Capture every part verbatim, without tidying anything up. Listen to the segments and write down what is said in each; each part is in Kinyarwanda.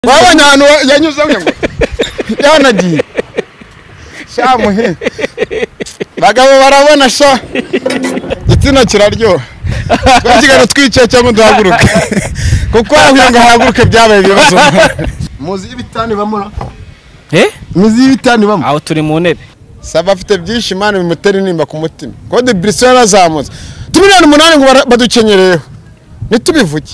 wabonye ahantu yanyuze ngo yanagiye shamuhe bagabo barabona sha igitsina kiraryoha twakigana twicaye cyangwa duhaguruke kuko aho ngo haguruke byabaye bibazo muzi ibitani bamura eh muzi ibitani bamura aho turi mu ntebe saba afite byinshi imana bimutera intimba ku mutima kode Brisson yarazamutse tubirana umunani ngo badukenyereyeho nitubivuge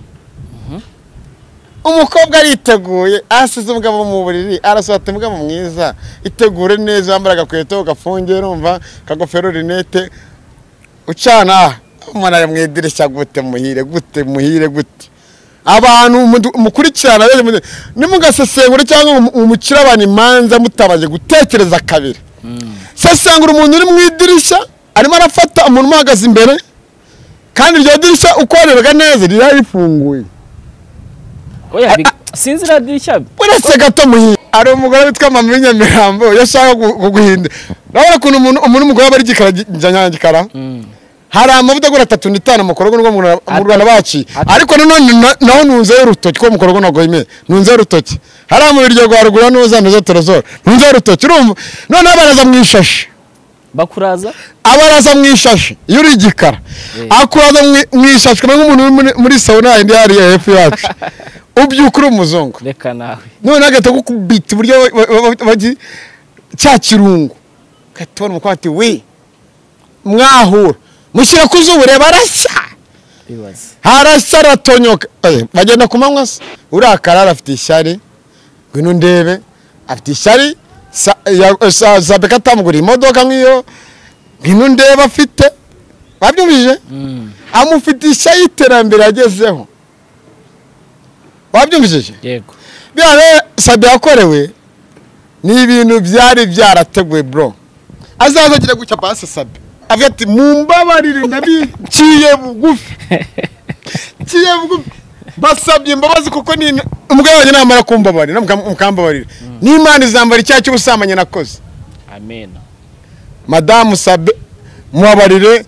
umukobwa ariteguye asize umugabo mu buriri arasohota umugabo mwiza itegure neza yambaraga kweto gafungiye urumva kagofero rinete ucana umwana yamwidirisha gute muhire gute muhire gute abantu mukurikirana nimugasesengura cyangwa umukira abantu imanza mutabaje gutekereza kabiri sesengura umuntu uri mu idirisha arimo arafata umuntu uhagaze imbere kandi iryo dirisha ukoreraga neza rirarifunguye oya sinzi radirisha uretse gato muhire ari umugore witwa Mama w'Inyamirambo yashaka kuguhinda urabona kuntu umuntu umuntu umugore bari gikara hari amavuta gura atatu n'itanu mukorogo ngo mu Rwanda baci ariko none naho nunze urutoki ko mukorogo nagoyime nunze urutoki hari amubiri ryo gwarugura noza noza torozora nunze urutoki urumva none abaraza mwishashe bakuraza abaraza mwishashe yuri igikara akuraza mwishashwe nk'umuntu muri sauna indi hari hepfo yacu ubyukuru umuzungu reka nawe none agata gukubita buryo baji cya kirungu katona mukwati we mwahura mushira kuzubure barashya bibaza harashya ratonyoka eh bagenda kumanywa urakara afite ishyari ngwino ndebe afite ishyari za beka tamugura imodoka nkiyo ngwino ndebe afite babyumvije amufite ishyari iterambere agezeho wabyumvije yego byane sabe yakorewe ni ibintu byari byarateguwe bro azazagira gucya base sabe afite mumbabarire ndabi ciye bugufi ciye bugufi basabye imbabazi kuko ni umugabo wanjye namara kumbabarira mukambabarira n'Imana izambara icyaha cy'ubusamanye nakoze amen Madame Sabe mubabarire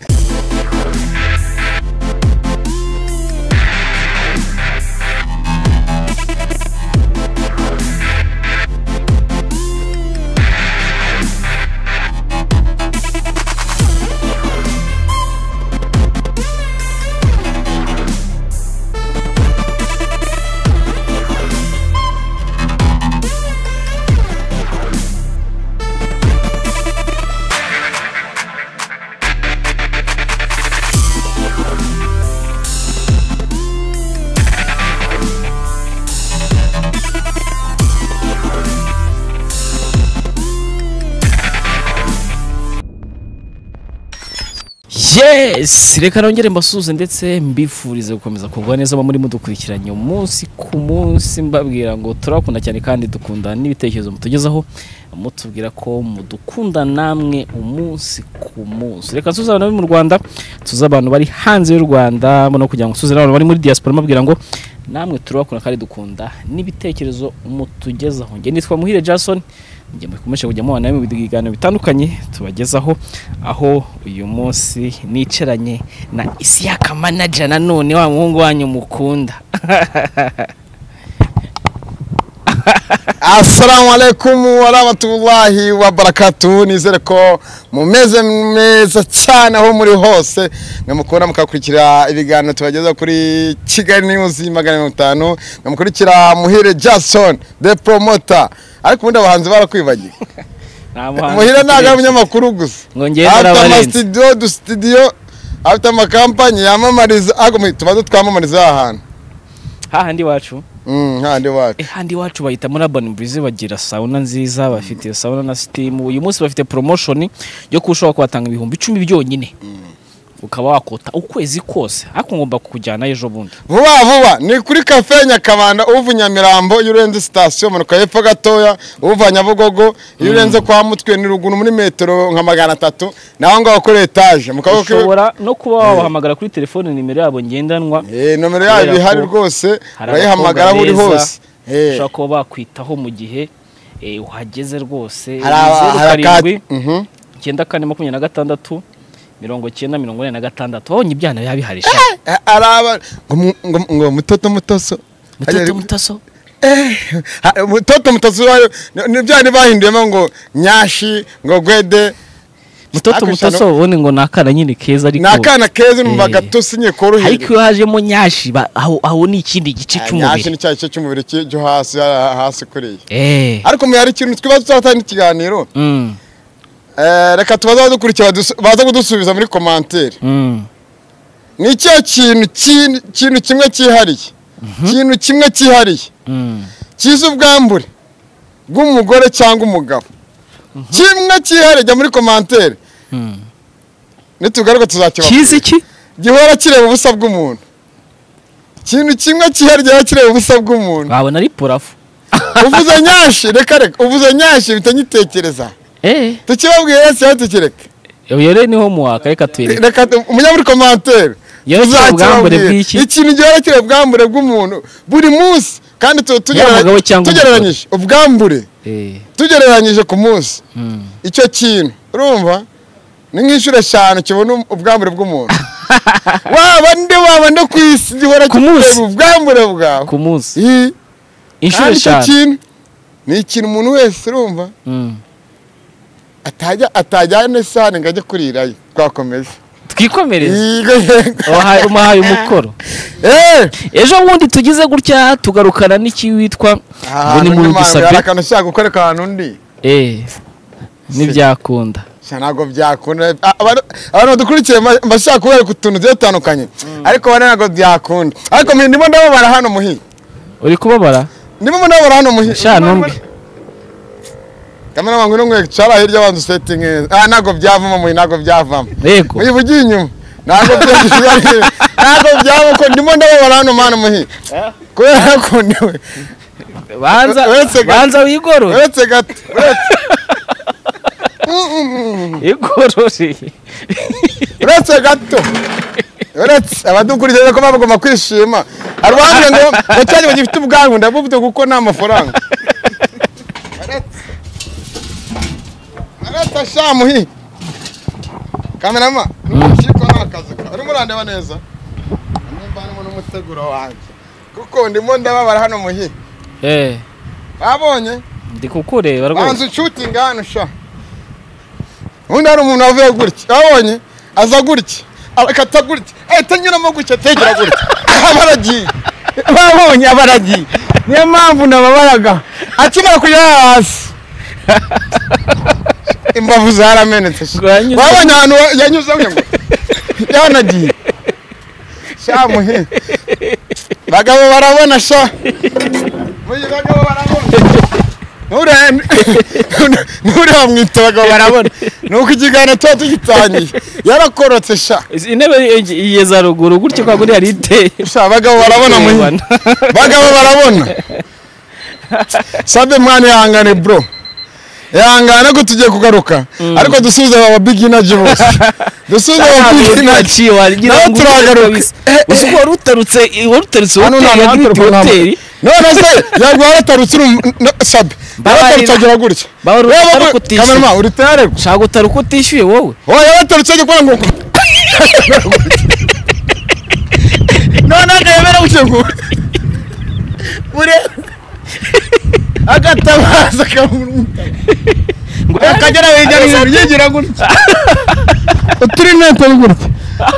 yes reka nongere mbasuze ndetse mbifurize gukomeza kugwa neza muri mudukurikiranye umunsi ku munsi mbabwira ngo turakunda cyane kandi dukunda n'ibitekerezo mutugezaho mutubwira ko mudukunda namwe umunsi ku munsi reka tuza abantu mu Rwanda tuza abantu bari hanze y'u Rwanda no kugira ngo tuze abantu bari muri diaspora mbabwira ngo namwe turakunda kandi dukunda n'ibitekerezo mutugezaho nge nitwa Muhire Jason nge mukomeje kujya mu bana mu biganiro bitandukanye tubagezaho aho uyu munsi niceranye na Isiaka manager nanone wa muhungu wanyu mukunda Assalamu alaikum wa rahmatullahi wa barakatuh nizere ko mumeze meza cyane aho muri hose ngamukora mukakurikira ibiganiro tubageza kuri Kigali News magana atanu ngamukurikira Muhire Jason the promoter ariko ubundi abahanzi barakwibagiye Muhire naga umunyamakuru gusa ngongeye narabarenze studio du studio afite ama campagne yamamariza ago tubazo twamamariza ahantu hahandi wacu Mm, handi wacu. Eh handi wacu bayita muri Urban Breeze bagira sauna nziza bafite sauna na steam uyu munsi bafite promotion yo kushobora kwatanga ibihumbi icumi byonyine. Ukaba wakota ukwezi kose ariko ngomba kukujyana ejo bundi. Vuba vuba ni kuri cafe Nyakabanda uvu Nyamirambo yurenze station mu kayepfo gatoya uva Nyabugogo yurenze kwa Mutwe ni rugunu muri metero nka magana atatu naho ngaho kuri etage mukaba ushobora no kuba wahamagara kuri telefone nimero yabo ngendanwa. Eh nomero yabo ihari rwose bayihamagara buri hose. Eh ushaka kuba bakwitaho mu gihe eh uhageze rwose karindwi mhm icyenda kane makumyabiri na gatandatu mirongo cyenda mirongo ine na gatandatu honye ibyana yabiharisha araba ngo ngo mutoto mutoso mutoto mutaso mutoto mutazubayo nibyane bahinduyemo ngo nyashi ngo gwede mutoto mutaso ubone ngo nakana nyine keza ariko nakana keza mu bagatusi nye koroheye ariko iyo hajemo nyashi aho aho ni ikindi gice cy'umubiri nyashi ni cyaje cyo cy'umubiri cyo hasi hasi kuriye eh ariko mu yari ikintu twibazo turatanga ikiganiro mm eh reka tubaza dukurikira baza kudusubiza muri commentaire mm ni cyo kintu kintu kimwe cyihariye kintu kimwe cyihariye mm kiza ubwambure bw'umugore cyangwa umugabo kimwe cyihariye muri commentaire mm nitugaruka tuzakiba kizi iki gihora kireba ubusa bw'umuntu kintu kimwe cyihariye kireba ubusa bw'umuntu babona ari purafu uvuze nyashi reka reka uvuze nyashi bitanyitekereza eh tukibabwiye yese yatukireka iyo rero niho muwaka reka twireke reka umunya muri commentaire ubwambure bw'iki ikintu gihora kireba ubwambure bw'umuntu buri munsi kandi tugereranyije ubwambure tugereranyije ku munsi icyo kintu urumva ni nk'inshuro eshanu kibona ubwambure bw'umuntu waba nde waba nde ku isi gihora kireba ubwambure bwawe ku munsi inshuro eshanu ni ikintu umuntu wese urumva atajya atajyane sane ngo ajye kurirayo twakomeza twikomereze umuhaye umukoro ejo bundi tugize gutya tugarukana n'iki witwa ngo ni mu dusabe akantu ushaka gukoreka ahantu undi eh ntibyakunda ntabwo byakunda abantu dukurikiye mbashaka kubereka utuntu dutandukanye ariko bane ntabwo byakunda ariko ndimo ndababara hano muhi uri kubabara ndimo ndababara hano muhi sha numbi kamera wangu n'umwe cyara hirya bantu setting ah ntabwo byavamo muhi ntabwo byavamo yego uyivugiye inyuma ntabwo byavamo ntabwo byavamo ko ndimo ndababara hano mana muhi kubera ko niwe banza banza wigoro uretse gato igorore uretse gato uretse abadukurikiye ko bagomba kwishima arwambye ngo cyane bagifite ubwangu ndabufite kuko nta mafaranga arata shamuhi kamerama nshiko nakaze ari murandeba neza nimba arimo n'umuteguro wanjye kuko ndimo ndababara hano muhi eh babonye ndi kukureba rwose banzu shooting hano sha undi hari umuntu avuye gutya babonye aza gutya akata gutya ahita nyuramo gutya tegera gutya abaragiye babonye abaragiye niyo mpamvu nababaraga akimara kujya hasi imbavu zaramenetse babonye ahantu yanyuze ngo yanagiye shamuhe bagabo barabona sha muri bagabo barabona nure nure bamwita bagabo barabona nuko igigana cyo tugitangiye yarakorotse sha intebe yeza ruguru gutyo kwa guri hari iteye sha bagabo barabona muhi bagabo barabona sabe mwana yangane bro yangana ko tugiye kugaruka ariko dusubize aba beginner bose dusubize aba beginner wagira ngo turagaruka uko warutarutse warutarutse hotel none se yagwara tarutse sabe batarutse agira gutya kamera uri tayari shaka utaruka utishyuye wowe oya batarutse gukora ngo none ndebera ucyo ngo ure agatabaza kamuruta ngo akagera wejya yigira gutya uturi nete gutya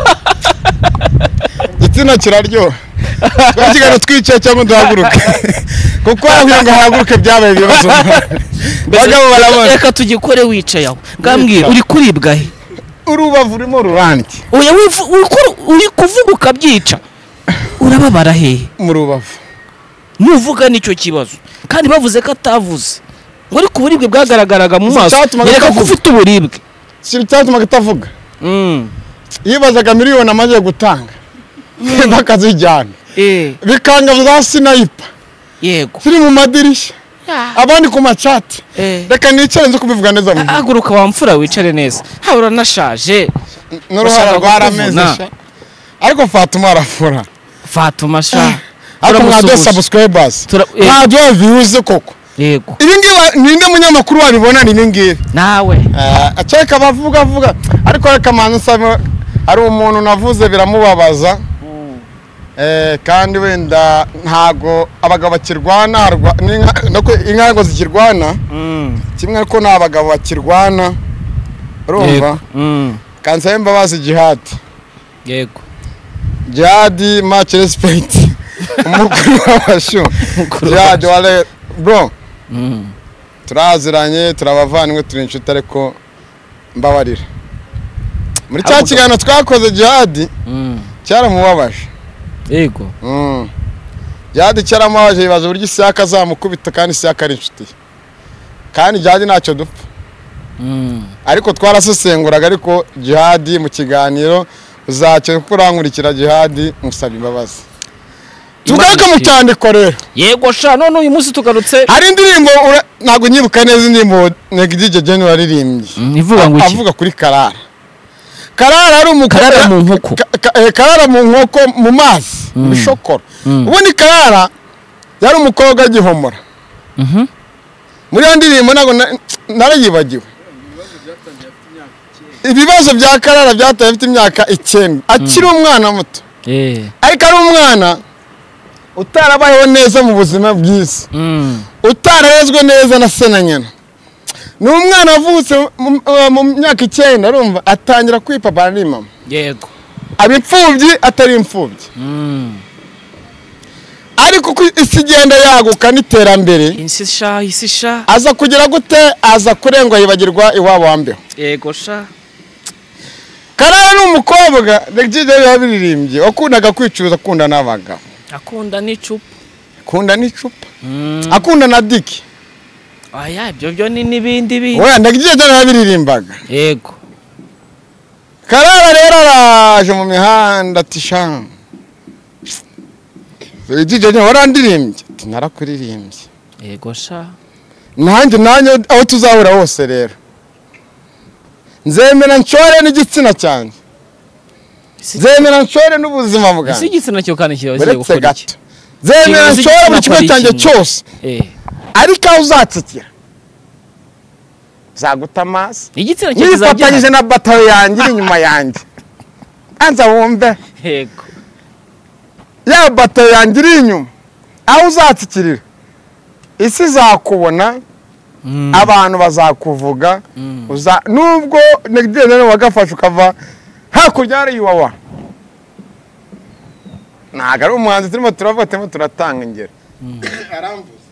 igitsina kiraryoha twakigana twicaye cyangwa duhaguruke kuko aho ngo haguruke byabaye ibibazo bagabo barabona reka tugikore wicaye aho ngambwira uri kuribwa he urubavu rurimo ruranki oya uri kuvuga ukabyica urababara he mu rubavu nuvuga nicyo kibazo kandi bavuze ko atavuze ngo ari ku buribwe bwagaragaraga mu maso yereka ko ufite uburibwe si cyatuma gatavuga mm yibazaga miliyoni amaze gutanga bakazijyana eh bikanga za sniper yego turi mu madirishya abandi ku machat reka nicare nzo kubivuga neza mu aguruka wamfura wicare neza habura nashaje n'uruhara rwarameze sha ariko Fatuma arafura Fatuma sha ariko mwado subscribers mwado views koko yego ibi ngibi ninde munyamakuru wabibona ni ngibi nawe aceka bavuga vuga ariko reka manzi sabe ari umuntu navuze biramubabaza eh kandi wenda ntago abagabo bakirwana harwa- n'inka- no ku- inka ngo zikirwana Mm. kimwe ko n'abagabo bakirwana urumva Yego. Mm. kansaye mbabazi jihad Yego. jihad much respect umukuru w'abashu Umukuru jihad wale bro Mm. turaziranye turabavanywe turi inshuti ariko mbabarira muri cya Ahubwo- kiganiro twakoze jihad Mm. cyaramubabaje Yego. Mm. Jihad cyaramubabaje yibaza uburyo isaka azamukubita kandi isaka ari inshuti ye. kandi jihad ntacyo dupfa Mm. ariko twarasesenguraga ariko jihad mu kiganiro uzacyo kurankurikira jihad musaba imbabazi tugaruka mu cyandiko rero Yego sha none uyu munsi tugarutse hari indirimbo ura- ntabwo nyibuka neza indirimbo Negdije Gen waririmbye Mm, ivuga ngo iki? avuga kuri Karara Karara ari umukobwa Karara mu nkoko. Ka- ka- eh, Karara mu nkoko mu mazi mu bishokoro Mm. ubundi Karara yari umukobwa agihomora Mhm. muri iyo ndirimbo ntabwo na- narayibagiwe ibibazo bya Karara byataye afite imyaka icyenda akiri umwana muto Eh. ariko ari umwana utarabayeho neza mu buzima bw'isi Mm. utararezwe neza na se na nyina ni umwana wavutse mu- mu myaka icyenda arumva atangira kwipapa ari mama Yego. aba imfubyi atari imfubyi Mm. ariko uko isi igenda yaguka n'iterambere Isi sha isi sha. aza kugira gute aza kurengwa yibagirwa iwabo wa mbeho Yego sha. Karara ni umukobwa Negdije yabiririmbye wakundaga kwicuruza akunda n'abagabo Akunda n'icupa. akunda n'icupa Mm. akunda na diki Aya ibyo byo ni nibindi bindi. oya Negdije yabiririmbaga Yego. Karara rero araje mu mihanda ati sha Negdije warandirimbye ati narakuririmbye Yego sha. nanjye nanjye aho tuzahura hose rero nzemera nshore n'igitsina cyanjye nzemera nshore n'ubuzima Isi bwanjye igitsina cyo kandi kibaze uretse gukora iki? gato nzemera Kibazo nshore buri kimwe igitsina cyanjye gukora cyose Eh. ariko aho uzatsikira zaguta amaso Igitsina cyo nifatanyije kizabyina. na batayo yanjye iri inyuma yanjye anza wumve Yego. ya batayo yanjye iri inyuma aho uzatsikirira isi izakubona Mm. abantu bazakuvuga Mm. uza nubwo Negdije rero wagafashe ukava hakurya hari iwawa ntabwo ari umuhanzi turimo turavuga turimo turatanga ingero aramvuze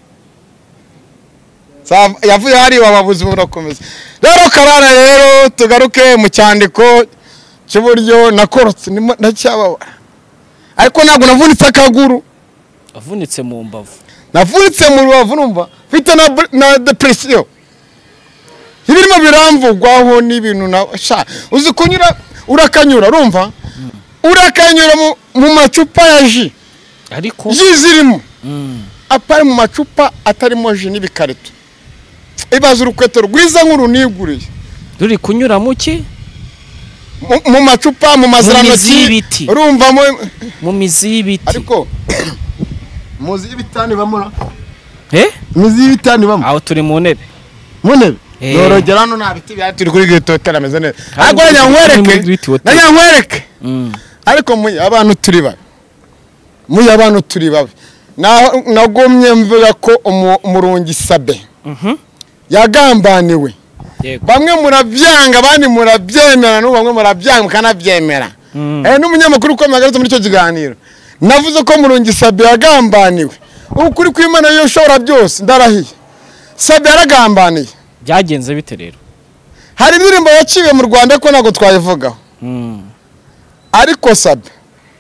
Sa- yavuye hari iwawa ubuzima burakomeza rero Karara rero tugaruke mu cyandiko cy'uburyo nakorotse ndimo- ndacyababara ariko ntabwo navunitse akaguru Avunitse mu mbavu. navunitse mu rubavu numva mfite na, br- na depression ibirimo biramvugwaho n'ibintu na sha uzi kunyura urakanyura urumva urakanyura mu, mu macupa ya ji Ariko ji zirimo Mm. apari mu macupa atarimo ji n'ibikarito ibaza urukweto rwiza nk'uruniguriye Ruri kunyura mu ki? mu, mu macupa mu mizi mazirantoki y'ibiti. urumva mu Mu mizi y'ibiti. ariko muzi y'ibitani bamura Eh? muzi y'ibitani bamura Aho turi mu ntebe. Munebe Eh. norogera hano nta biti byari turi kuri gitotera ameze neza Kandi ariko muri nyankwereke Great Hotel. nyankwereke Mm. ariko muyi abantu turi babi muyi abantu turi babi naho nagomye mvuga ko umu- umurungi Sabe Mhm. yagambaniwe Yego. bamwe murabyanga abandi murabyemera n'ubu bamwe murabyanga mukanabyemera Mm. eh n'umunyamakuru ukomeye agarutse muri icyo kiganiro navuze ko umurungi Sabe yagambaniwe ukuri kw'Imana yo ushobora byose ndarahiye Sabe yaragambaniye Byagenze bite rero? hari indirimbo yaciwe mu Rwanda ko ntabwo twayivugaho Mm. ariko Sabe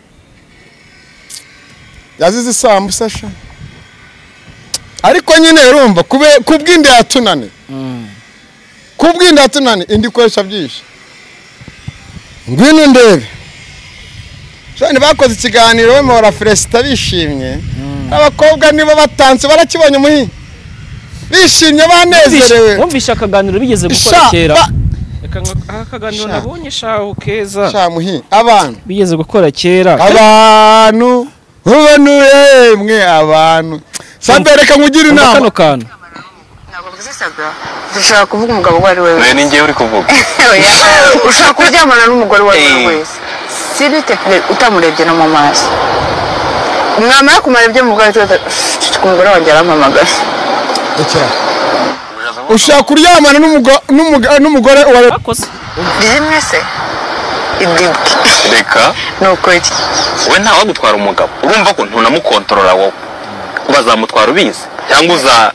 yazize isambusa sha ariko nyine urumva kube kubw'inda yatunane Mm. kubw'inda yatunane indi koresha byinshi ngwino ndebe shani bakoze ikiganiro we mora Felicita bishimye abakobwa nibo batanze barakibonye muhi bishimye banezerewe Wumvisha akaganiro bigeze gukora Sha, kera. ba- Reka nga- akaganiro Sha. nabonye shaho keza. sha muhi abantu Bigeze gukora kera. abantu ubonu yemwe abantu Sabe reka nkugira Umva inama kano kantu. Ntabwo mvuze Saga dushaka kuvuga umugabo uwo ari we we wese ni njyewe uri kuvuga Oya, ushaka kuryamana n'umugore uwo ari we wese s'il te plaît utamurebye no mu maso mwamara kumara ibyo mugore umugore wanjye arampamagara rekera ushaka kuryamana n'umugore wa bakoze rimwe se ibyo reka nuko iki we ntawe gutwara umugabo urumva ko ntunamukontorora wowe bazamutwara ubizi cyangwa uza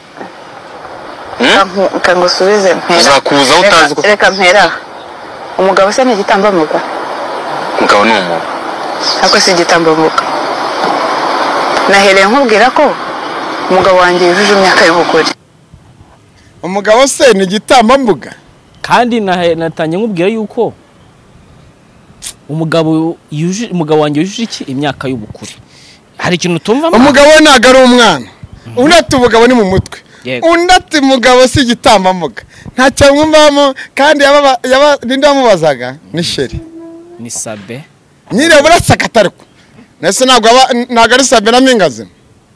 kangusubize mpera uzakuza utazi ko reka mpera umugabo se ni igitambambuga umugabo ni umuntu ako si igitambambuga nahereye nkubwira ko umugabo wanjye yujuje imyaka y'ubukure umugabo se ni igitambambuga kandi natanye nkubwira yuko umugabo yuje umugabo wanjye yujuje iki imyaka y'ubukure hari ikintu tumva umugabo ntago ari umwana unati umugabo ni mu mutwe unati umugabo si igitambambuga nta cyamwumvamo kandi yaba yaba ninde wamubazaga ni sheri ni Sabe nyire burasakatariko nese ntago ntago ari Sabe na Mingazi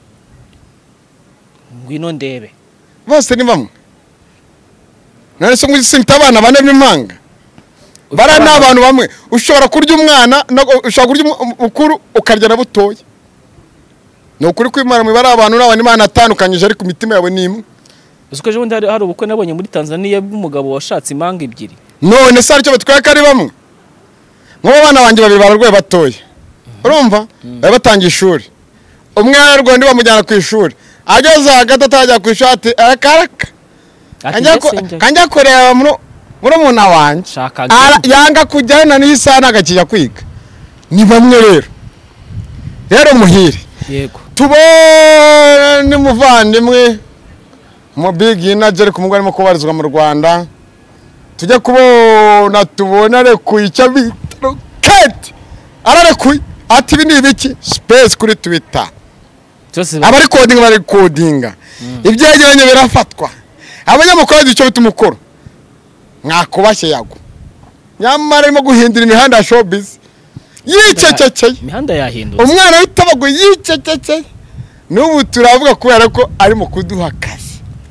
ngwino ndebe bose ni bamwe nese ngo sintabana bane b'impanga bara n'abantu bamwe ushobora kurya umwana ushobora kurya ukuru ukarya na butoya no kuri kwimara mu bara abantu n'abandi Imana atandukanyije ariko imitima yawe ni imwe uzuko je bundi hari ubukwe nabonye muri Tanzania bw'umugabo washatse impanga ebyiri none se aricyo batweka ari bamwe nk'abo bana banjye babiri bararwaye batoya urumva bari batangiye ishuri umwe yararwaye ndi bamujyana ku ishuri ageze hagati atajya ku ishati arakaraka kanjya kureba muri umuntu wanje yanga kujyayo na n'isaha nagakijya kwiga ni bamwe rero rero muhire yego tubone muvandimwe mu big inaje ku mugore mo kubarizwa mu Rwanda tujye kubona tubona ku icyo bita Kate ararekuye ati ibi ni ibiki space kuri Twitter abari coding bari codinga ibyegeranye birafatwa abanyamakuru icyo bitumukoro mwakubashye yago nyamara arimo guhindura imihanda ya showbiz yicecekeye imihanda yahindutse umwana witabago yicecekeye n'ubu turavuga kubera ko ari mu kuduha akazi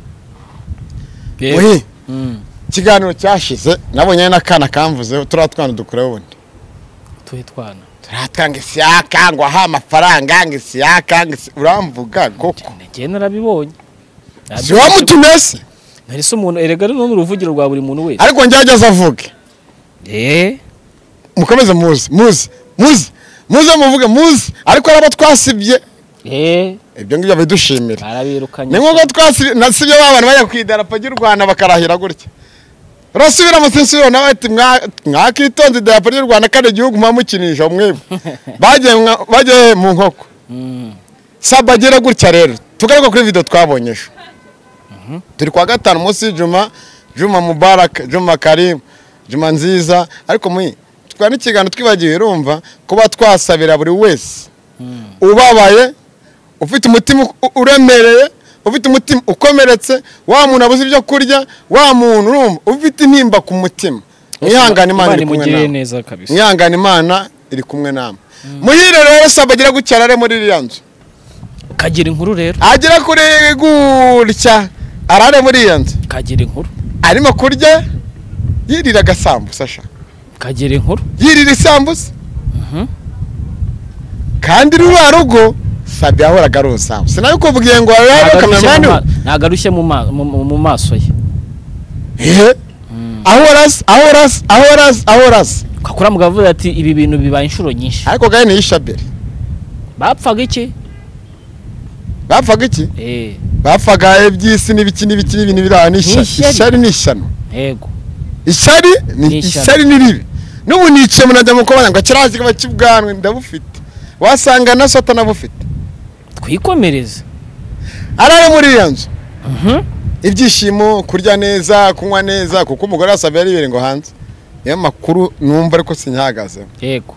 oyi kiganiro cyashize nabonye n'akana kamvuze turatwana dukureho ubundi tuhitwana turatanga isiyaka ngo aha amafaranga ngo isiyaka uramvuga koko ngiye narabibonye si wamutumese nari se umuntu erega no n'uruvugiro rwa buri muntu wese ariko njyageze avuge eh mukomeze muzi muzi muzi muze muvuge muzi ariko araba twasibye eh ibyo ngibyo bidushimira barabirukanye ni nko twasibye nasibye babana bajya kwidarapo ry'u Rwanda bakarahira gutya rasubira mu sensiro n'abati mwakitonze idarapo ry'u Rwanda kandi igihugu mpamukinisha umwebo bagiye bagiye mu nkoko sabagira gutya rero tugaruka kuri video twabonyesho turi kwa gatanu munsi Juma Juma Mubarak Juma Karim Juma nziza ariko mu twari n'ikigano twibagiye urumva kuba twasabira buri wese ubabaye ufite umutima uremereye ufite umutima ukomeretse wa muntu abuze ibyo kurya wa muntu urumva ufite intimba ku mutima mwihangana Imana iri kumwe nawe neza kabisa mwihangana Imana iri kumwe nawe muhire rero sabagira gucyarare muri riyanzu kagira inkuru rero agira kuri gutya arare muri riyanzu kagira inkuru arimo kurya yirira gasambusa sha kagira inkuru yirira isambusa kandi ruba rugo Sabe ahora garusa sinayo kuvugiye ngo rero kameramani nagarushye mu maso ye eh ahoras ahoras ahoras ahoras kakura mugavuga ati ibi bintu bibaye inshuro nyinshi ariko gaye ni ishabere bapfaga iki bapfaga iki eh bapfaga ibyisi n'ibiki n'ibiki n'ibintu biranisha ishari nishano yego ishari ni ishari niribi n'ubu nice munajya mu kubana ngo kirazi bakibwanwe ndabufite wasanga na sota nabufite twikomereza arare muri yanzu mhm ibyishimo kurya neza kunywa neza kuko umugore asabye ari bire ngo hanze ya makuru numva ariko sinyahagaze yego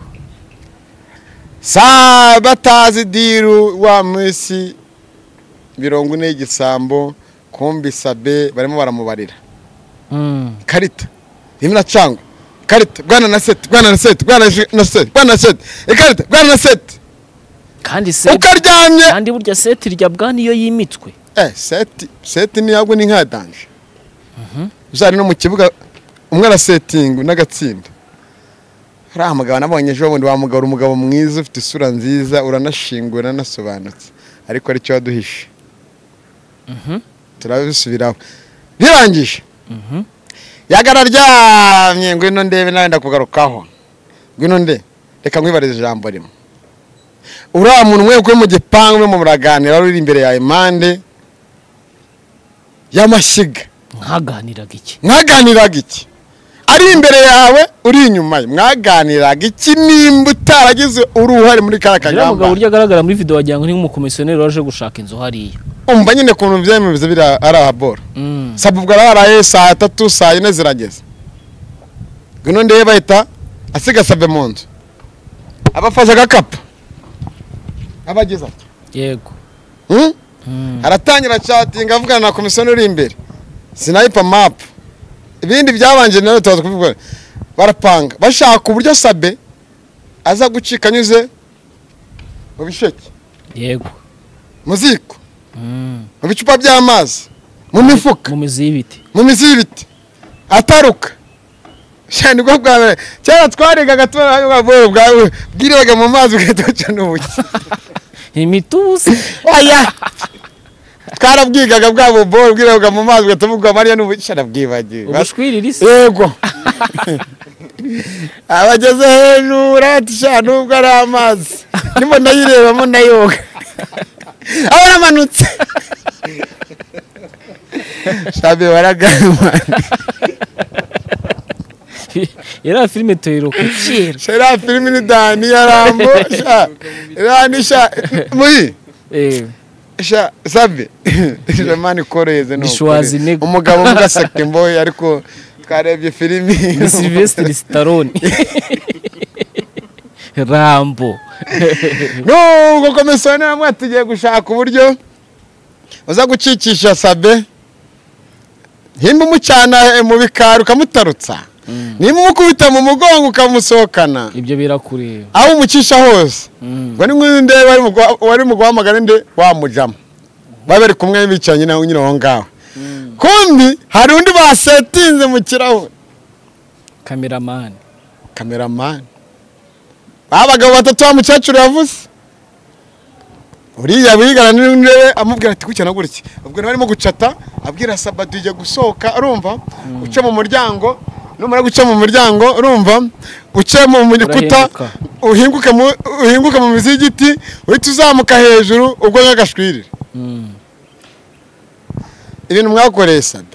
sabatazi diru wa musi birongo ne igisambo kumbi Sabe barimo baramubarira mm karita imina cangwa karita bwana na set bwana na set bwana na set bwana na set ikarita bwana na set kandi set ukaryamye kandi burya set rya bwana iyo yimitwe eh set set ni yabwo ni nka danje mhm uzari no mu kibuga umwe ara setting n'agatsinda uriya mugabo nabonye ejo bundi wa mugabo umugabo mwiza ufite isura nziza uranashingura uranasobanutse ariko aricyo waduhishe turabisubiraho birangije yagara ryamye ngwino ndebe nawe ndakugarukaho ngwino nde reka nkwibarize ijambo rimwe uriya muntu mwe kuri mu gipangu mu muraganira uri imbere yawe impande y'amashyiga mwaganiraga iki mwaganiraga iki ari imbere yawe uri inyuma ye mwaganiraga iki nimba utaragize uruhare muri kara kagamba umugabo urya agaragara muri video wagira ngo ni nk'umukomisiyoneri waje gushaka inzu hariya umva nyine kuntu byemeze biri ari ahabora sabubwo araraye saa tatu saa yine zirageze ngwino ndebe bahita asiga sabe mu nzu abafashe agakapu abageze ati yego aratangira chatting avugana na komisiyoni uri imbere sniper map ibindi byabanje nawe tubaza kuvuga barapanga bashaka uburyo sabe aza gucika anyuze mu bisheke yego muziko mu bicupa by'amazi mu mifuka mu mizi y'ibiti mu mizi y'ibiti ataruka cyane bwo bwa cyara twarigaga tubara bwawe bwiraga mu mazi ugahita n'ubuki imitusi oya twarabwigaga bwabo bwo bwiraga mu mazi ugatavuga Mariya n'ubuki sharabwibagiye ubushwiriri yego abageze hejuru ati sha nubwo ari amazi nimo ndayirebamo ndayoga abana manutse sabe waragama era filime toyiro kera shera filime ni Dani ya Rambo sha Rani sha muri eh sha sabe jamani koreze no Bishwazinego umugabo mugaseke mboye ariko twarebye filime ni Sylvester Stallone Rambo no gukomesana namwe atugiye gushaka uburyo uza gucikisha sabe himba umucana mu bikaru kamutarutsa nimba umukubita mu mugongo ukamusohokana ibyo birakureba aho umucisha hose ngo ni nk'inde wari mu guhamagara nde wamujama babere kumwe bicanye nawe nyine aho ngaho kumbi hari undi basetinze mu kirahure cameraman cameraman abagabo batatu wa mukecuru yavuze uriya bigana n'indebe amubwira ati kucyana gutya ubwo barimo gucata abwira Sabado ije gusohoka urumva uce mu muryango numara guca mu muryango urumva uce mu murikuta uhinguke mu uhinguke mu mizi y'igiti uhita uzamuka hejuru ubwo nk'agashwirira ibintu mwakoreye Sabe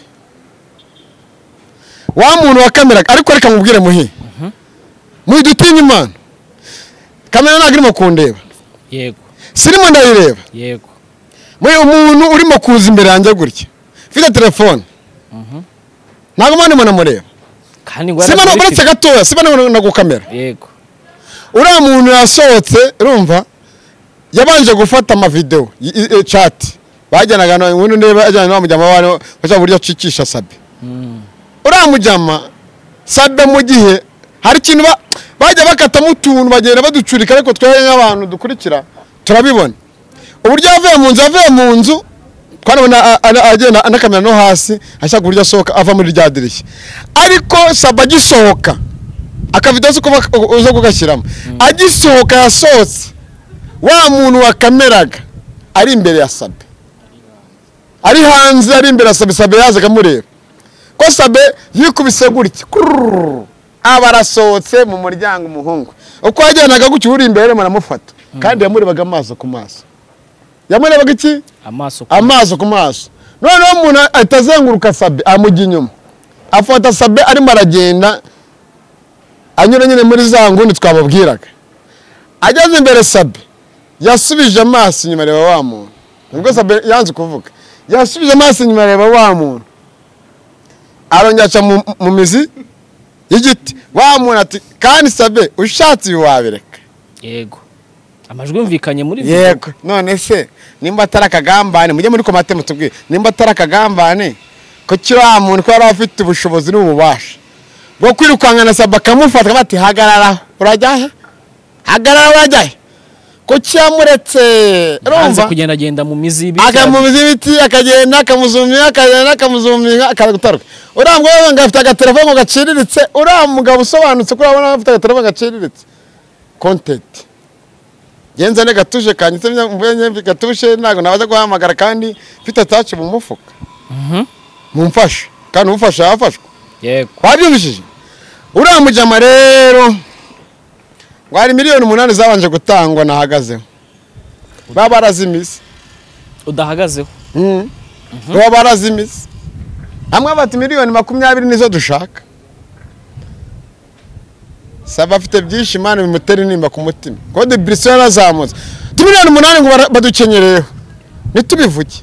wa muntu wa kamera ariko reka mubwire muhi mu dutinya Imana kamera nagiri mu kundeba yego sirimo ndayireba yego muri umuntu urimo kuza imbere yanjye gutya fite telefone ntago mani mwana mureba kandi ngo sima no baretse gatoya sima no na gukamera yego uriya muntu yasohotse urumva yabanje gufata ama video chat bajyanaga no umuntu ndeba ajyana no mujyama wano bacha buryo cikisha Sabe uriya mujyama Sabe mu gihe hari kintu bajya bakata mu tuntu bagenda baducurika ariko twaye nk'abantu dukurikira turabibona uburyo yavuye mu nzu yavuye mu nzu twanabona agenda anakamera no hasi ashaka uburyo asohoka ava muri rya dirishya ariko Sabe agisohoka akavido se kuba uzo kugashyiramo agisohoka yasohotse wa muntu wa kameraga ari imbere ya Sabe ari hanze ari imbere ya Sabe Sabe yaza kamureba ko Sabe yikubise gutya abarasohotse mu muryango umuhungu uko yajyanaga gucyo uri imbere muramufata kandi yamurebaga amaso ku maso yamurebaga iki amaso amaso ku maso noneho umuntu atazenguruka Sabe amujya inyuma afata Sabe arimo aragenda anyura nyine muri za ngundi twababwiraga ageze imbere Sabe yasubije amaso inyuma reba wa muntu nubwo Sabe yanze kuvuga yasubije amaso inyuma reba wa muntu arongera mu mizi y'igiti wa muntu ati kandi Sabe ushatse wabireka yego amajwi yumvikanye muri video yego none se nimba atarakagambane mujye muri komate mutubwire nimba atarakagambane ko kira muntu ko yari afite ubushobozi n'ububasha bwo kwirukanga na Sabe akamufata bati hagarara urajya he hagarara urajya he ko cyamuretse hanze kugenda agenda mu mizi y'ibiti akamumiza ibiti akagenda akamuzumira akagenda akamuzumira akagutaruka uriya mugabo ngo afite agatelefone gaciriritse uriya mugabo usobanutse ko urabona afite agatelefone gaciriritse content genza ne gatuje kanyitse mvuye gatuje ntago nabaza guhamagara kandi mfite attach mu mufuka mhm mumfashe kandi umufasha yafashwe yego wabyumvishije uriya mujama rero wari miliyoni umunani zabanje gutangwa nahagazeho baba barazimize udahagazeho mhm baba barazimize amwe bati miliyoni makumyabiri nizo dushaka saba afite byinshi imana bimutera intimba ku mutima kode brise yarazamutse miliyoni umunani ngo badukenyereyeho nitubivuge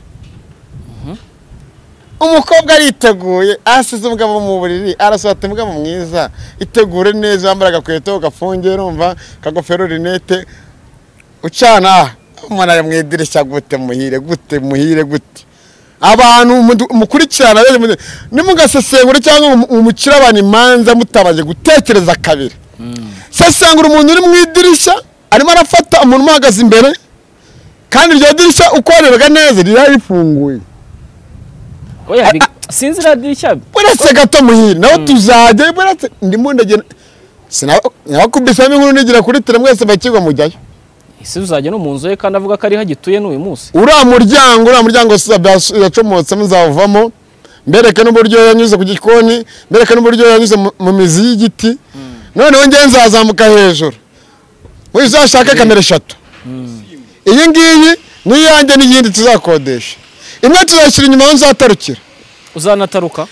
umukobwa ariteguye asize umugabo mu buriri arasohota umugabo mwiza itegure neza yambara agakweto gafungiye urumva kagofero rinete ucana umwana yamwidirishya gute muhire gute muhire gute abantu mukurikirana nimugasesengura cyangwa umukira abantu imanza mutabaje gutekereza kabiri sesengura umuntu uri mu idirishya arimo arafata umuntu umuhagaze imbere kandi iryo dirishya ukoreraga neza rirarifunguye oya sinzi radirishya buretse gato muhire nawe tuzajya buretse ndimo ndagena sinakubisamo inkuru nigira kuri tele mwese bakigwa mujyayo ese uzajya no mu nzu ye kandi avuga ko ari hagituye n'uyu munsi uriya muryango uriya muryango yacomotse muzavamo mbereke n'uburyo yanyuze ku gikoni mbereke n'uburyo yanyuze mu mizi y'igiti noneho ngiye nzazamuka hejuru uzashaka kamera eshatu iyi ngiyi n'iyanjye n'iyindi tuzakodesha imwe tuzashyira inyuma aho nzatarukira uzanataruka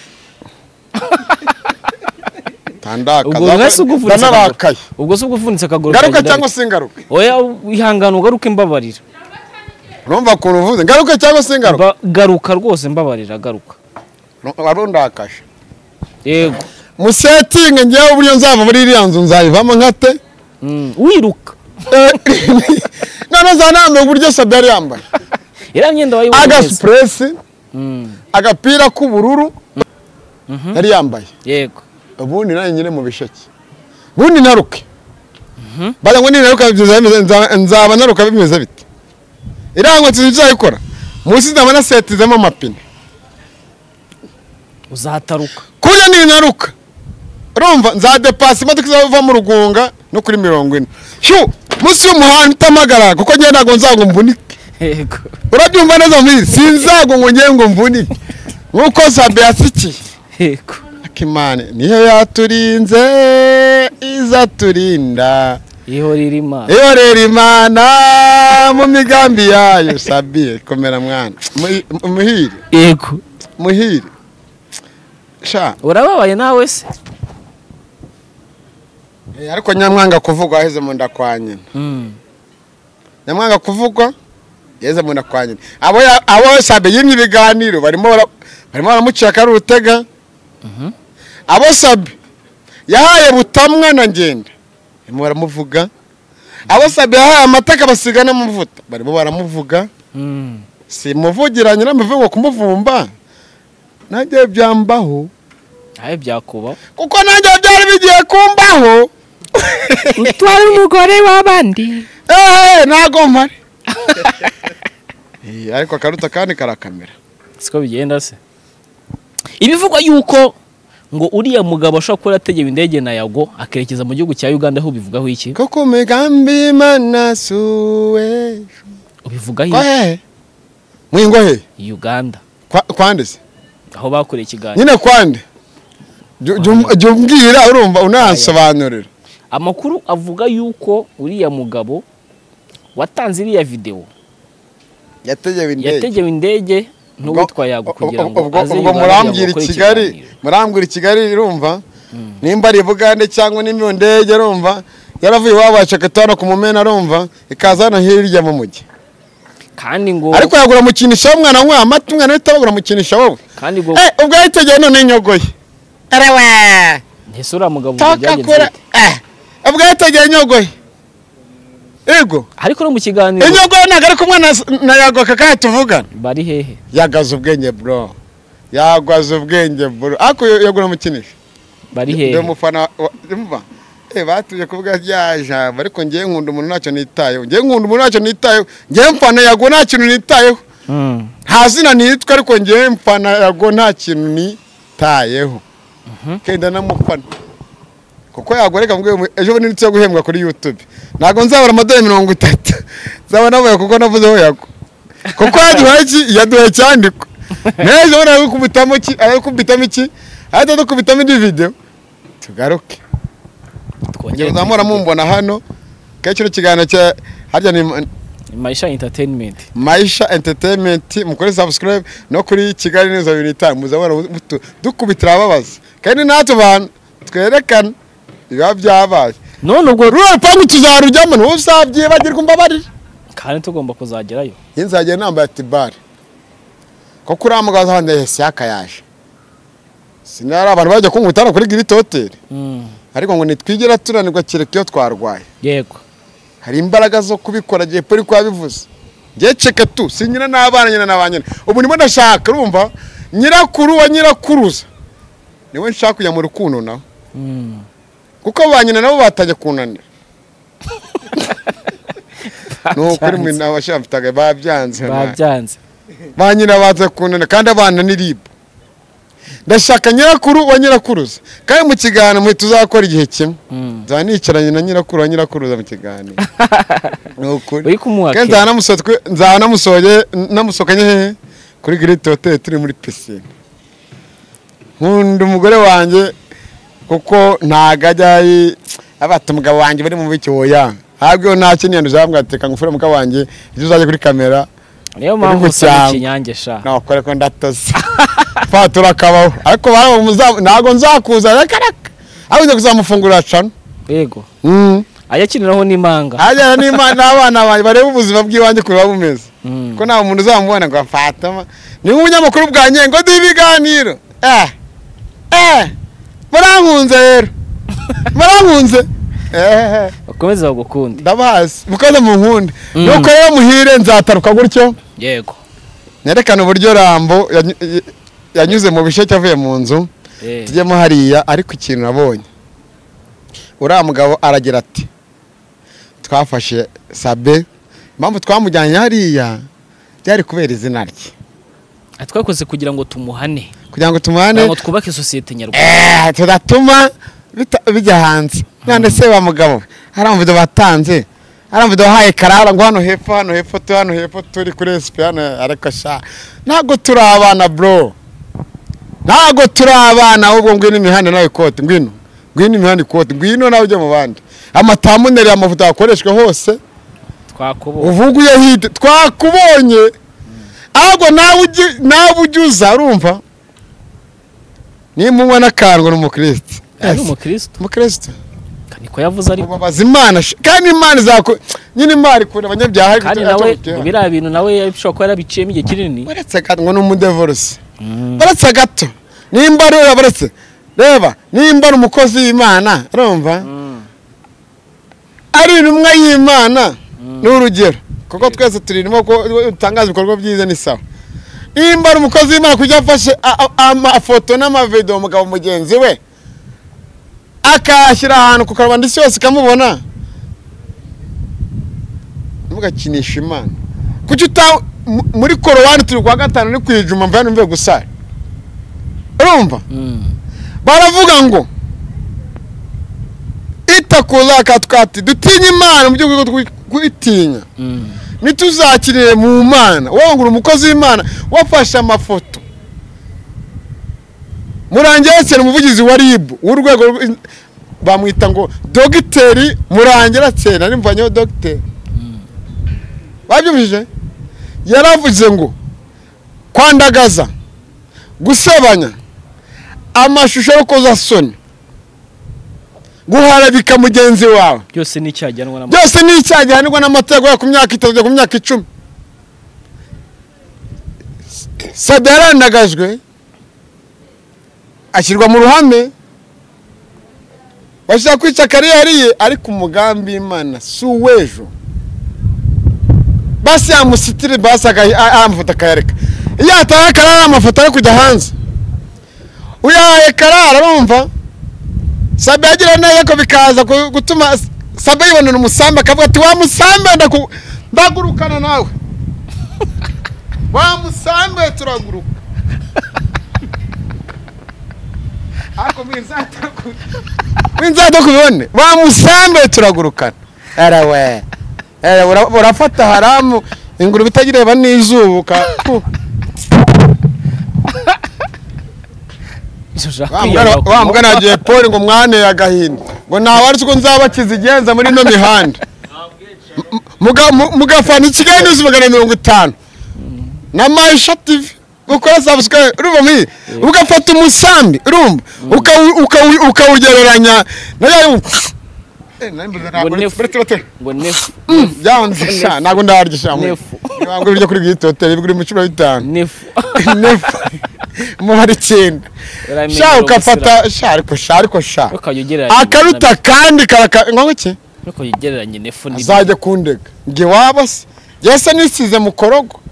tandaka ubwo mwese uguvunitse narakaye ubwo se uguvunitse akaguru garuka cyangwa se ngaruka oya ihangana ugaruke mbabarira urumva ukuntu uvuze ngaruka cyangwa se ngaruka garuka rwose mbabarira garuka warundakashe yego musetinge ngiye uburyo nzava muri iriya nzu nzayivamo nkate wiruka none zanambe uburyo Sabe yari yambaye iriya myenda wayibonye agasuresi agapira k'ubururu yari yambaye yego ubundi nanye nyine mu bisheke bundi naruke bala ngo ninaruka nzaba naruka bimeze bite irangwa tuzayikora musi ndabona setizemo amapine uzataruka kuja ninaruka urumva nzadepasa imodoka izava mu rugunga no kuri mirongo ine shu musi y'umuhanda utamagara kuko ngiye ntago nzago mvunike yego urabyumva neza muri sinzago ngo ngiye ngo mvunike nkuko Sabe yasikiye yego akimane niyo yaturinze iza turinda ihorera imana ihorera imana mu migambi yayo Sabe komera mwana muhire yego muhire sha urababaye nawe se ariko nyamwanga kuvugwa aheze mu ndakwanye mm nyamwanga kuvugwa yeze mu ndakwanye abo abo Sabe yimye ibiganiro barimo barimo baramucira kari urutega mhm abo Sabe yahaye butamwa na ngenda barimo baramuvuga abo Sabe yahaye amataka basigana mu mvuta barimo baramuvuga mm si muvugiranye n'amavugo kumuvumba najye byambaho aye byakuba kuko najye byari bigiye kumbaho utwara umugore w'abandi eh nago mpari eh ariko akaruta kandi karakamera siko bigenda se ibivugwa yuko ngo uriya mugabo ashobora kuba yategeye indege na Yago akerekeza mu gihugu cya Uganda aho bivugaho iki koko megambi manasuwe ubivugaho eh mwingo he Uganda kwande se aho bakoreye ikiganiro nyine kwande jumbwira urumva unasobanurira amakuru avuga yuko uriya mugabo watanze iriya video yategewe indege yategewe indege n'uwitwa Yago kugira ngo aze ubwo murambwira Kigali murambwira Kigali urumva nimba ari Bugande cyangwa n'imiyo ndege urumva yaravuye wabaca katano ku mumena urumva ikazana hirya mu mujyi kandi ngo ariko yagura mukinisha umwana nkwa amata umwana witabagura mukinisha wowe kandi ngo eh ubwo yategeye none nyogoye arawe ese uriya mugabo byagenze eh ubwo yategeye nyogoye ego ariko no mu kiganiro inyogoye ntago ari kumwe na Yago kaka tuvugana bari hehe yagaze ubwenge bro yagwaze ubwenge bro ako yagura mukinisha bari hehe nde mufana umva eh batuje kuvuga rya jambo ariko ngiye nkunda umuntu ntacyo nitayeho ngiye nkunda umuntu ntacyo nitayeho ngiye mfana yago nta kintu nitayeho nta zina nitwa ariko ngiye mfana yago nta kintu nitayeho kenda namufana kuko yagoreka mbwe ejo bundi nitse guhembwa kuri YouTube nago nzabara amadolari mirongo itatu zaba navuye kuko navuzeho yago kuko yaduhaye iki yaduhaye cyandiko nejo bana gukubitamo iki ayo kubitamo iki ahita dukubitamo indi video tugaruke twongeye zamura mumbona hano kacyo kiganiro cya harya ni Maisha Entertainment Maisha Entertainment mukore subscribe no kuri Kigali neza bibiri n'itanu muzabona dukubitira ababaza kandi natwe bantu twerekana biba byabaye none ubwo ruwa pangu tuzarujyamo n'usabye bagirwa mbabarira kandi tugomba kuzagerayo inzagera namba ya Tibari ko kuri amugaza hande yesi yakayaje sinara abantu bajya kunkutana kuri Grit Hotel mm ariko ngo nitwigera turanirwa kireke yo twarwaye yego hari imbaraga zo kubikora gihe pori kwa bivuze ngiye ceka tu sinyina n'abana nyina n'abanyene ubu nimo ndashaka urumva nyirakuru wa nyirakuruza niwe nshaka kujya mu rukundo nawe mm kuko banyina nabo batajya kunanira no kuri mwe n'abashafitaga babyanze babyanze banyina baza kunanira kandi abana niribo ndashaka nyirakuru wa nyirakuruza kandi mu kiganiro mwe tuzakora igihe kimwe nza nicaranye na nyirakuru wa nyirakuruza mu kiganiro nukuri uri kumuha kandi nza namusotwe nza namusoje namusokanye hehe kuri Grit Hotel turi muri piscine nkunda umugore wanjye kuko ntagajyayi abata umugabo wanjye bari mu biki hoya habwo nta kintu ndazambwateka ngufure mugabo wanjye ibyo uzaje kuri kamera niyo mpamvu usanga kinyange sha nakore ko ndatoze fatura kabaho ariko bara nago nzakuza reka reka abuze kuzamufungurira cano yego mm ayakiniraho n'imanga ajya n'imana abana banje bareba ubuzima bw'iwanje kuri babumeze ko nta muntu uzamubona ngo afatama ni umunyamakuru bwa nyengo dibiganiro eh eh murankunze rero murankunze eh bakomeza bagukunda ndabazi mukoze mu nkunde nuko rero muhire nzataruka gutyo yego nerekana uburyo Rambo yanyuze mu bisheke avuye mu nzu tujyemo hariya ariko ikintu nabonye uriya mugabo aragira ati twafashe Sabe impamvu twamujyanye hariya byari kubera izina rye twakoze kugira ngo tumuhane kugira ngo tumuhane ngo twubake societe nyarwanda eh tudatuma bijya hanze nande se wa mugabo haramvuze batanze haramvuze haye karara ngo hano hepfo hano hepfo tu hano hepfo turi kuri S P hano ariko sha nago turi abana bro nago turi abana ahubwo ngwino imihanda nawe kote ngwino ngwino imihanda kote ngwino nawe ujye mu bandi amatamunere amavuta akoreshwe hose twakubonye uvuguye hide twakubonye ahubwo nawe ujye nawe ujuza urumva ni munywa nakango n'umukristo ari umukristo umukristo niko yavuze ari babaza Imana kandi Imana izako nyine Imana ikunda abanyabyaha kandi nawe bira bintu nawe yabishobora ko yarabiciyemo igihe kinini baretse gato ngo n'umudevorce baretse gato nimba rero baretse reba nimba umukozi w'Imana urumva ari intumwa y'Imana n'urugero kuko twese turirimo ko utangaza ibikorwa byiza ni sawa nimba umukozi w'Imana kujya afashe amafoto n'amavideo umugabo mugenzi we akashyira ahantu ku karubanda isi yose kamubona mugakinisha Imana kuki uta muri korowani turi kwa gatanu ni kwijuma mvana mve gusara urumva baravuga ngo itakuza katwati dutinya Imana mu byo kwitinya nituzakirire mu Mana wowe ngura umukozi w'Imana wafashe amafoto Murangera cyane umuvugizi wa R I B w'urwego bamwita ngo dogiteri Murangera cyane ari mvanyeho dogiteri babyumvije yaravuze ngo kwandagaza gusebanya amashusho yo koza soni guharabika mugenzi wawe byose ni cyajyanwa n'amategeko byose ni cyajyanwa n'amategeko yo ku myaka itatu ku myaka icumi sadarandagajwe ashyirwa mu ruhame bashaka kwica kariyeri ye ariko umugambi Imana si uwejo basi yamusitire basi amafoto akayareka iyo ataye karara amafoto yo kujya hanze uyahaye karara urumva Sabe yagira neza ko bikaza gutuma Sabe yibonera umusambi akavuga ati wa musambi ndagurukana nawe wa musambi turaguruka ako minzataku minzatakubone wa musambi turagurukana arawe eh urafata haramu inguru bitagireba n'izubuka wa mugana agiye Paul ngo mwane yagahinda ngo nawaretse ko nzabakiza igenza muri no mihanda mugafana ikigani uzubagana mirongo itanu na Maisha T V gukora subscribe urumva mi ugafata umusambi urumva ukawugereranya nayo eh nambuza ntabwo ngo nefu byanze sha nago ndargisha mu ntabwo bijya kuri gitotel biguri mu cumi na bitanu nefu nefu mu hari cyenda sha ukafata sha ariko sha ariko sha akaruta kandi karaka ngo iki uko yigereranye nefu ni azajya kundega nge wabase yese nisize mu korogo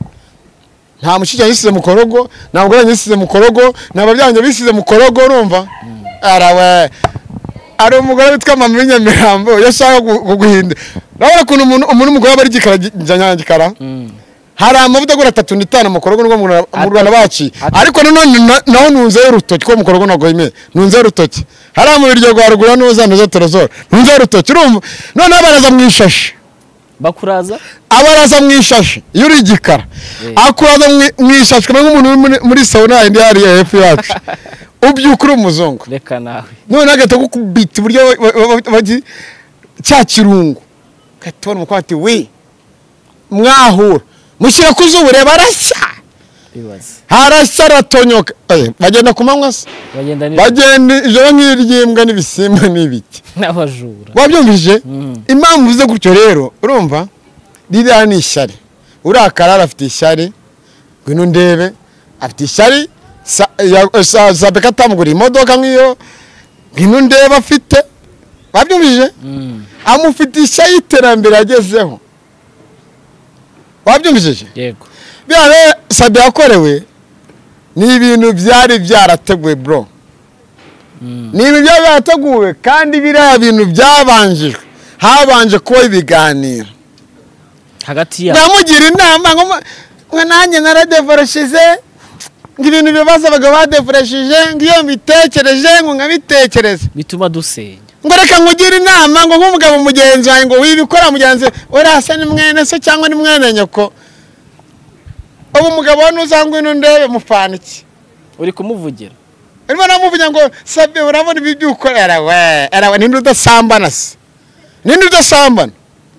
nta mushike yisize mu korogo ntabwo yanyisize mu korogo nababyanjye bisize mu korogo urumva arawe ari umugore witwa Mama Nyamirambo yashaka guhinda nawe kuntu umuntu umuntu umugore bari gikara gikara hari amavuta gura atatu n'itanu mu korogo ngo mu Rwanda baci ariko none naho nunze urutoki ko mu korogo nago ime nunze urutoki hari mu biryo gwa rugura nuza nzo torozoro nunze urutoki urumva none abaraza mwishashi bakuraza abaraza mwishashi yuri gikara akuraza mwishashi nk'umuntu muri sauna indi hari hepfo yacu ubyukura umuzungu reka nawe none agata gukubita buryo bagi cya kirungu katona mukwati we mwahura mushira kuzubure barashya bibaza harashya ratonyoka eh bagenda kumanywa se bagenda ni bagenda ijoro nk'iryimbwa n'ibisimba n'ibiti n'abajura wabyumvije impamvu ze gutyo rero urumva ririya ni ishyari urakarara afite ishyari ngwino ndebe afite ishyari Sabe katamugura imodoka nk'iyo ngwino ndebe afite wabyumvije amufitisha y'iterambere agezeho wabyumvije yego byane Sabe yakorewe ni ibintu byari byarateguwe bro ni ibintu byarateguwe kandi biriya bintu byabanjijwe habanje kuba ibiganiro hagati ya ndamugira inama ngo nanjye naradevoroshize ngibintu bibaza abagabo badefureshije ngiyo mbitekereje ngo nkabitekereza bituma dusenya ngo reka ngugira inama ngo nk'umugabo mugenzi wawe ngo wibikora mugenzi urasa ni mwene se cyangwa ni mwene nyoko ubu mugabo nuzangwino ndebe mufana iki uri kumuvugira urimo namuvugira ngo Sabe urabona ibi byukora arawe arawe ninde udasambana se ninde udasambana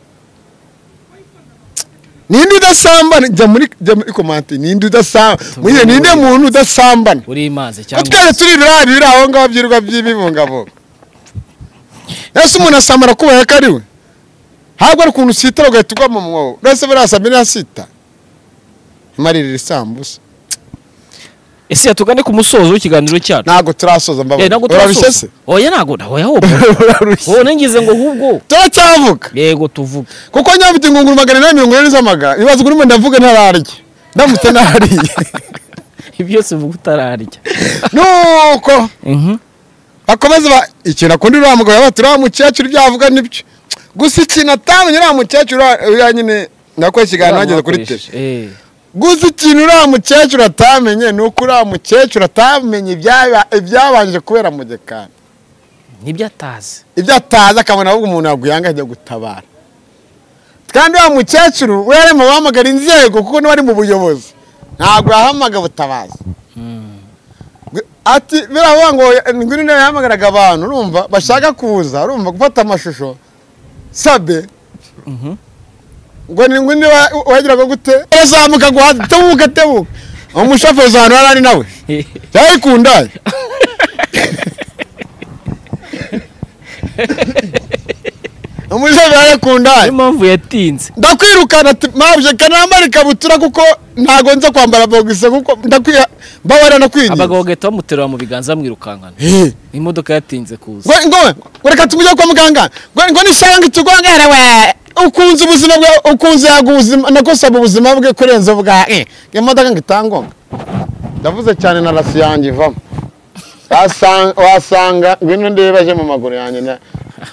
ninde udasambana jya muri jya muri komante ninde udasambana muye ninde muntu udasambana uri imanze cyangwa twese turi rari biri aho ngaho byirwa by'ibibungabunga ese umuntu asamara kuba yakariwe habwo ari kuntu sitara ugahita ugwa mu mwobo rese barasamira yasita imarira isambusa ese yatugane ku musozo w'ikiganiro cyacu nago turasoza mbaba urabishese oya nago oya hobo ho nengize ngo hubwo turacyavuga yego tuvuga kuko nyabiti ngunguru magana na mirongo ine z'amaga ibaze kuri mwe ndavuga ntararye ndamutse nahariye ibyose uvuga utararya nuko mhm akomeza ikintu akundi uramugo yabatura mukecuru byavuga nibyo gusa ikintu atamenye ura mukecuru yanyine nako ikiganiro ageze kuri te eh gusa ikintu ura mukecuru atamenye nuko ura mukecuru atamenye ibyaba ibyabanje kubera mu gekana nibyo atazi ibyo atazi akabona ahubwo umuntu yaguyanga ajya gutabara kandi wa mukecuru were mu bamagara inzego kuko n'abari mu buyobozi ntabwo yahamaga butabaza ati biravuga ngo ngwino nawe yahamagaraga abantu urumva bashaka kuza urumva gufata amashusho Sabe mhm ngo ni ngwino wagiraga gute arazamuka ngo tebuka tebuka umushoferi zano yarari nawe yayikunda umushoferi yayikunda impamvu yatinze ndakwirukana mabje kanambara ikabutura kuko ntago nza kwambara bogise kuko ndakwiya bawara nakwinye abagabo geta bamuterura mu biganza mwirukangana imodoka yatinze kuza ngo ngo reka tumujye kwa muganga ngo ngo nishanga itugongera we ukunze ubuzima bwe ukunze yaguzima nako Sabe ubuzima bwe kurenza bwa eh imodoka ngitangonga ndavuze cyane na rasi yanjye ivamo wasanga wasanga ngwino ndebe baje mu maguru yanjye na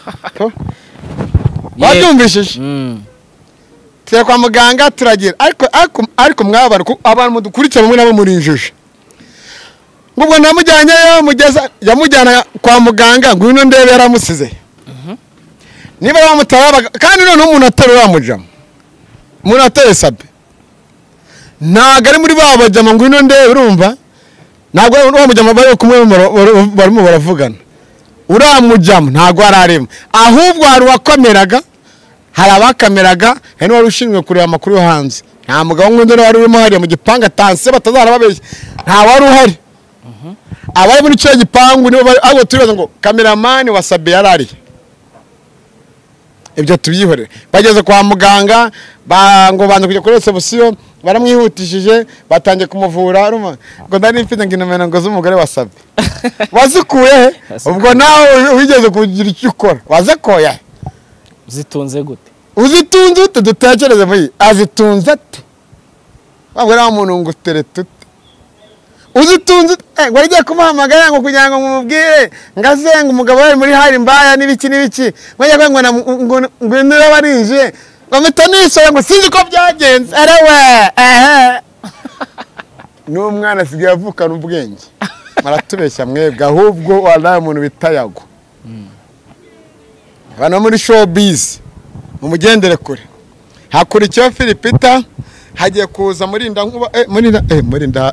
wabyumvishije tse kwa muganga turagira ariko ariko ariko mwabara abantu mudukurikira bamwe nabo muri injuje ngubwo namujyanye yo mugeza yamujyana kwa muganga ngwino ndebe yaramusize niba bamutaba kandi none umuntu atari wamujama umuntu atari sabe ntago ari muri babajama ngwino ndebe urumva ntabwo wamujama bari kumwe barimo baravugana uramujama ntago ararema ahubwo hari wakomeraga hari abakameraga heno wari ushinzwe kureba amakuru yo hanze nta mugabo ngwino wari urimo hariya mu gipanga tanse batazara babeshya nta wari uhari abari muri cyo gipangu nibo abo turibaza ngo cameraman wa Sabe yarari ibyo tubyihorere bageze kwa muganga ngo banze kujya kuri reception baramwihutishije batangiye kumuvura uruma ngo ndani mfite nginomena ngo z'umugore wa Sabe wazikuye ubwo nawe wigeze kugira icyo ukora wazakoya zitunze gute uzitunze ute dutakereze muri azitunze ate wabwira umuntu ngo terete uzitunze eh wajya kumuhamagara ngo kugira ngo mumubwire ngazenga umugabo ari muri hari mbaya nibiki nibiki wajya ngo ngo ndira barinje bamutanisha ngo sinzi ko byagenze arewe eh no mwana sigiye avukana ubwenge maratubeshya mwebwe ahubwo wala umuntu bitayago bana muri showbiz mumugendere kure hakurikiye Philipita hagiye kuza muri nda nkuba eh muri nda eh muri nda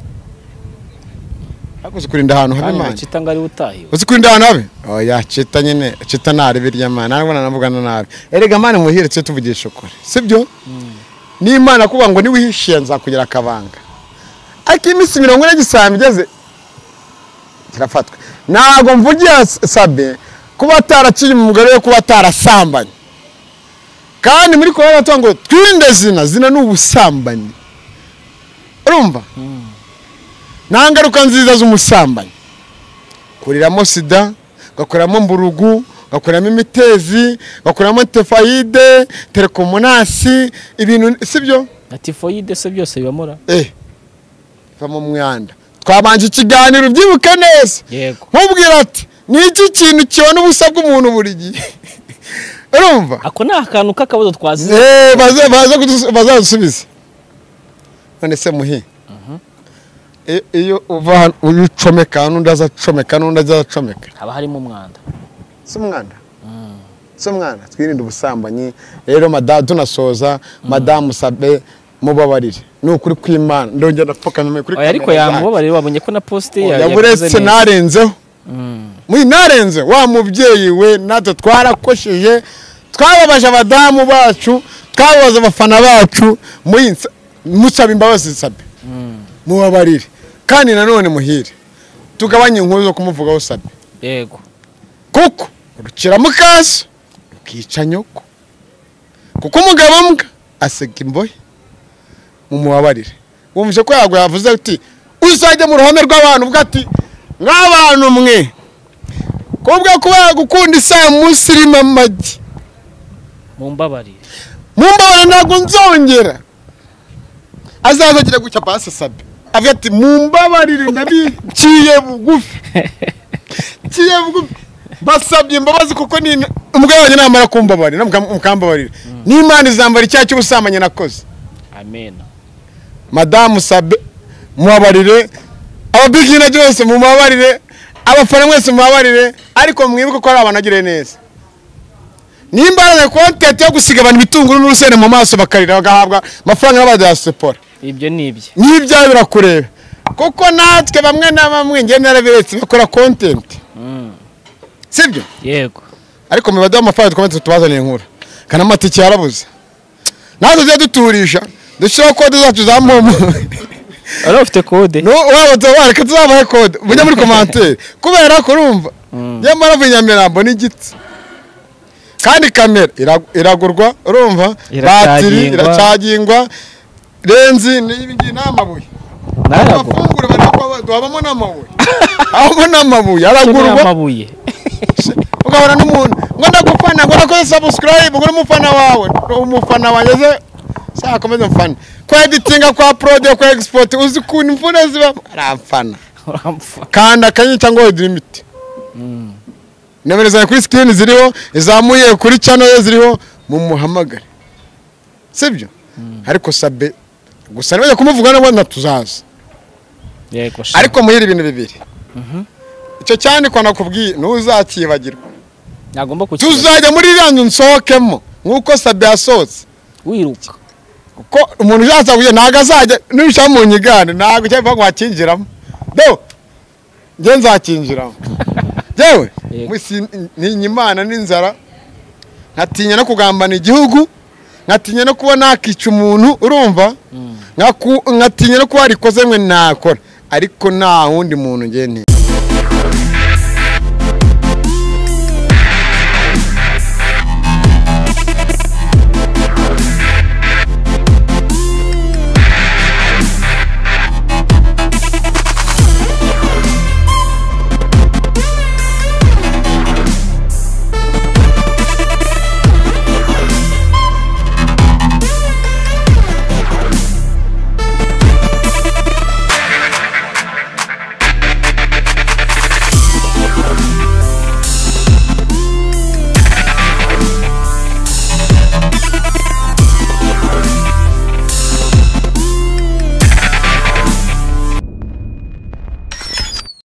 Akuze kurinda ahantu habe Imana. Cita ngari utahiwe. Uzi kurinda ahantu habe? Oya cita nyine, cita nari birya Imana. Nabona navugana nabi. Erega Imana muhire cyo tuvugisha ukuri. Sibyo? Ni Imana kuba ngo ni wihishiye nza kugira akabanga. Aki imisi mirongo ine gisambi geze. Kirafatwa. Nago mvugiye Sabe kuba taraciye mu mugore kuba tarasambanye. Kandi muri ko batango twinde zina zina n'ubusambanye. Urumva? Nangaruka nziza z'umusambanyi kuriramo sida gakoramo mburugu gakoramo imitezi gakoramo tefaide telekomunasi ibintu sibyo tifoide se byose bibamura eh famo mwanda twabanje ikiganiro byibuke neza yego nkubwira ati niki kintu kibona ubusa bw'umuntu buri gihe urumva ako na akantu kakabazo twazize eh baza baza bazadusubiza none se muhi iyo uva ucomeka nundi azacomeka nundi azacomeka haba harimo umwanda si umwanda si umwanda twirinde ubusambanyi rero madame tunasoza madame Sabe mubabarire nukuri kw'Imana ndongera napfukamye kuri kamera ariko yamubabarire wabonye ko na poste yaburetse narenzeho muri narenze wa mubyeyi we nato twarakosheje twababaje abadamu bacu twababaza abafana bacu muyinsa musaba imbabazi Sabe mubabarire kandi nanone muhire tugabanye inkuru zo kumuvugaho Sabe yego kuko urukira mukaso ukica nyoko kuko umugabo mbwa asega imbohe mumubabarire wumvise ko yago yavuze ati uzajya mu ruhome rw'abantu ubwo ati nk'abantu mwe kubwa kuba gukunda isa musirima magi mumbabarire mumbabarire ntago nzongera azazagira gucya pasi Sabe avuga ati mumbabarire ndabiciye bugufi ciye bugufi basabye imbabazi kuko ni umugabo wanjye namara kumbabarira mukambabarira n'Imana izambara icyaha cy'ubusamanye nakoze amen madame Sabe mubabarire ababigina byose mubabarire abafana mwese mubabarire ariko mwibuke ko ari abanagire neza nimbaraze content yo gusiga abantu bitunguru n'urusene mu maso bakarira bagahabwa amafaranga y'abadiaspora ibyo nibye nibya birakureba kuko natwe bamwe na bamwe nge narabiretse bakora content sibyo yego ariko mu badamu amafaranga twamaze tubazaniye inkuru kana amatike yarabuze nazo zya duturisha dushaka kode zacu za momo ari ufite code no waba tubareka tuzabahe code bujya muri commentaire kubera ko urumva yamara vinyamirambo n'igiti kandi kamera iragurwa urumva batiri iracagingwa renzi n'ibingi namabuye nabafungura barako duhabamo namabuye aho namabuye aragurwa namabuye ugahora n'umuntu ngo ndagufana ngo nakoze subscribe ngo umufana wawe umufana wanyeze saka komeza mfana kwa editinga kwa prod kwa export uzi kuntu mfuna ziba arafana uramfa kanda akanyenyeri cyangwa wedura imiti nimero zawe kuri screen ziriho izamuye kuri channel ye ziriho mu muhamagare sibyo ariko sabe gusa nibaje kumuvuga nabo natuzaza yego sha ariko muhira ibintu bibiri icyo cyane kwa nakubwiye ntuzakibagirwa nagomba kukiba tuzajya muri ranyu nsokemo nkuko sabe yasohotse wiruka ko umuntu uzaza kuye naga azajya nibisha mu nyigane nago cyangwa ngo akinjiramo do nge nzakinjiramo jewe ni Imana n'inzara nkatinya no kugambana igihugu nkatinya no kuba nakica umuntu urumva nkatinya no kuba rikoze mwe nakora ariko nta wundi muntu ngene